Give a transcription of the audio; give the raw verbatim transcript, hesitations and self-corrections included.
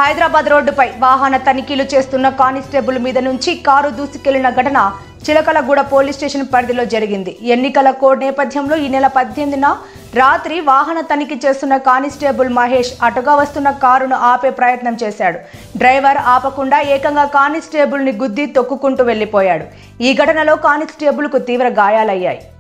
హైదరాబాద్ రోడ్డుపై వాహన తనిఖీలు చేస్తున్న కానిస్టేబుల్ మీద నుంచి కారు దూసుకెళ్లిన ఘటన చిలకలగూడ పోలీస్ స్టేషన్ పరిధిలో జరిగింది. ఎన్నికల కోడ్ నేపథ్యంలో ఈ నెల పద్దెనిమిదిన రాత్రి వాహన తనిఖీ చేస్తున్న కానిస్టేబుల్ మహేష్ అటుగా వస్తున్న కారును ఆపే ప్రయత్నం చేశాడు. డ్రైవర్ ఆపకుండా ఏకంగా కానిస్టేబుల్ ని గుద్ది తొక్కుకుంటూ వెళ్లిపోయాడు. ఈ ఘటనలో కానిస్టేబుల్ కు తీవ్ర గాయాలయ్యాయి.